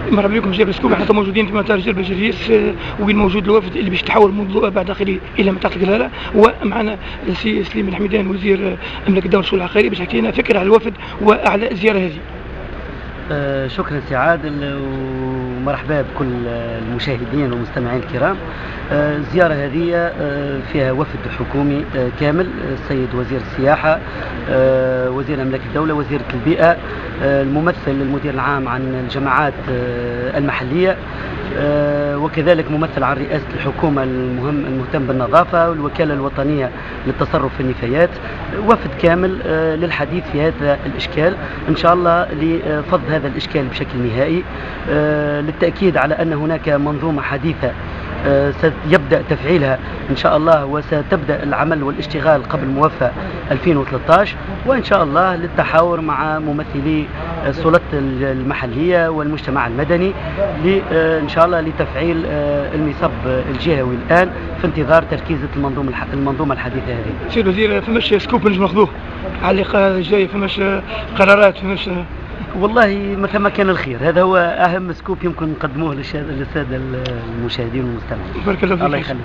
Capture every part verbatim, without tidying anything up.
مرحبا بكم جبل سكوب. احنا موجودين في مطار جبل جريس، وين موجود الوفد اللي باش تحول منذ بعد اخره الى منطقه القلاله، ومعنا السي سليم الحميدان وزير املاك الدوله والشؤون العقاريه باش يحكي لنا فكره على الوفد واعلى الزياره هذه. آه شكرا سي عادل، ومرحبا بكل المشاهدين والمستمعين الكرام. آه الزيارة هذه آه فيها وفد حكومي آه كامل، السيد وزير السياحة، آه وزير أملاك الدولة، وزيرة البيئة، آه الممثل المدير العام عن الجماعات آه المحلية، آه وكذلك ممثل عن رئاسة الحكومة المهم المهتم بالنظافة، والوكالة الوطنية للتصرف في النفايات. وفد كامل آه للحديث في هذا الإشكال إن شاء الله، لفض هذا الإشكال بشكل نهائي، آه للتأكيد على أن هناك منظومة حديثة آه سيبدأ تفعيلها إن شاء الله، وستبدأ العمل والاشتغال قبل موافاة ألفين وثلاثة عشر، وإن شاء الله للتحاور مع ممثلي السلطات المحلية والمجتمع المدني إن شاء الله لتفعيل المصب الجهوي الآن في انتظار تركيزة المنظومة المنظومة الحديثة هذه. سيد الوزير، فماش سكوب نجم ناخذوه على اللقاء الجاي؟ فماش قرارات؟ فماش والله مثل ما كان الخير، هذا هو أهم سكوب يمكن نقدموه للسادة المشاهدين والمستمعين. بارك الله فيك. الله يخليك.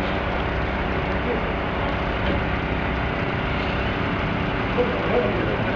Thank you.